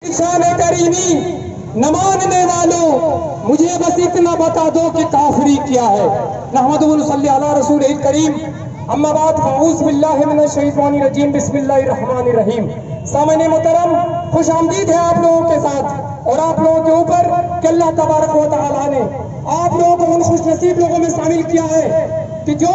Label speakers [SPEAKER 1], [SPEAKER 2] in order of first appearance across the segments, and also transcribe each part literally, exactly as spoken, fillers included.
[SPEAKER 1] شان کریمی نہ ماننے والوں مجھے بس اتنا بتا دو کہ کافری کیا ہے۔ نحمدہ و نصلی علی رسول کریم، اما بعد فاعوذ باللہ من الشیطان الرجیم، بسم اللہ الرحمن الرحیم۔ سامعین محترم، خوش آمدید ہے آپ لوگوں کے ساتھ اور آپ لوگوں کے اوپر کہ اللہ تبارک و تعالیٰ نے آپ لوگوں کو ان خوش نصیب لوگوں میں شامل کیا ہے کہ جو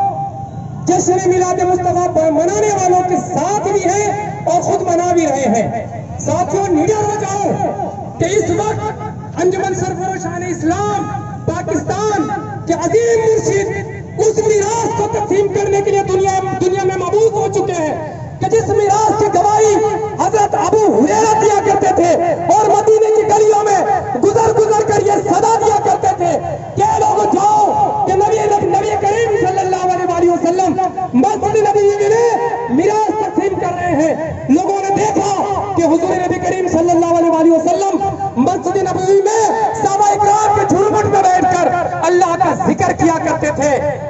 [SPEAKER 1] جشن میلاد مصطفیٰ منانے والوں کے ساتھ بھی ہیں اور خود منا بھی رہے ہیں۔ ساتھیوں، نڈر ہو جاؤ کہ اس وقت انجمن سرفروشان اسلام پاکستان کے عظیم مرشد اس میراث کو تقسیم کرنے کے لیے دنیا دنیا میں مبعوث ہو چکے ہیں کہ جس میراث کی گواہی حضرت ابو ہریرہ دیا کرتے تھے اور مدینے کی گلیوں میں گزر گزر کر یہ صدا دیا کرتے تھے کہ لوگ جاؤ کہ نبی نبی کریم صلی اللہ علیہ وسلم مسجد نبوی میں میراث تقسیم کر رہے ہیں۔ لوگوں نے دیکھا کہ حضور نبی کریم صلی اللہ علیہ وسلم مسجد نبوی میں صحابہ اکرام کے جھرمٹ میں بیٹھ کر اللہ کا ذکر کیا کرتے تھے۔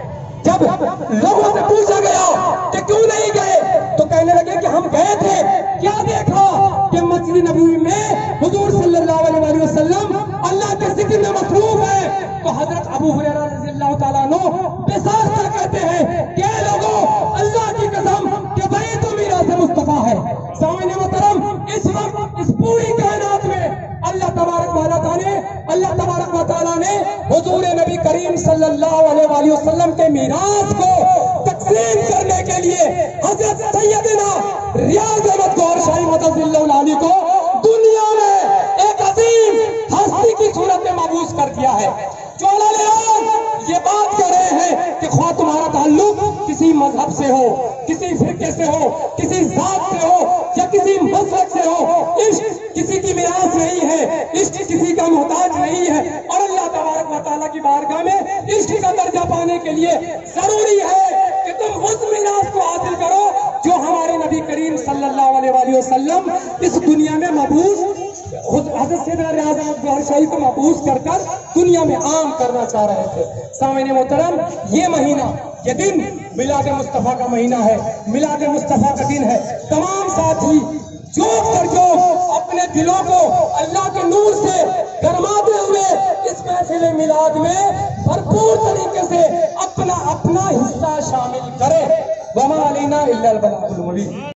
[SPEAKER 1] جب لوگوں سے پوچھا گیا کہ کیوں نہیں گئے تو کہنے لگے کہ ہم گئے تھے، کیا دیکھا کہ مسجد نبوی میں حضور صلی اللہ علیہ وسلم اللہ کے ذکر میں مصروف ہے۔ تو حضرت ابو ہریرہ رضی اللہ تعالیٰ عنہ بساختہ کہتے ہیں کہ اے لوگوں، اللہ کی قسم کہ بھائی تو میراث مصطفیٰ ہے۔ سامعین محترم، اس وقت اس پوری کائنات میں اللہ تبارک و تعالیٰ نے اللہ تبارک و تعالیٰ نے حضور نبی کریم صلی اللہ علیہ وسلم کے میراث کو تقسیم کرنے کے لیے حضرت سیدنا ریاض احمد گوہر شاہی مدد اللہ علیہ کو دنیا میں ایک عظیم ہستی کی صورت میں مبعوث کر دیا ہے۔ چوڑا لوگ یہ بات کر رہے ہیں کہ خواہ تمہارا تعلق کسی مذہب سے ہو، کسی فرقے سے ہو، کسی ذات سے ہو یا کسی مسلک سے ہو، عشق کسی کی میراث نہیں ہے، عشق کسی کا محتاج نہیں ہے، اور اللہ تبارک و تعالیٰ کی بارگاہ میں عشق کا درجہ پانے کے لیے ضروری ہے کہ تم اس میراث کو حاصل کرو جو ہمارے نبی کریم صلی اللہ علیہ وسلم اس دنیا میں مبعوث حضرت سیدنا ریاض احمد گوہر شاہی کو مبعوث کر کر دنیا میں عام کرنا چاہ رہے تھے۔ سامعین محترم، یہ مہینہ یہ دن میلاد مصطفیٰ کا مہینہ ہے، میلاد مصطفیٰ کا دن ہے۔ تمام ساتھی جوک کر جو اپنے دلوں کو اللہ کے نور سے گرماتے ہوئے اس محفل میلاد میں بھرپور طریقے سے اپنا اپنا حصہ شامل کرے۔ وما علینا الا البلاغ المبین۔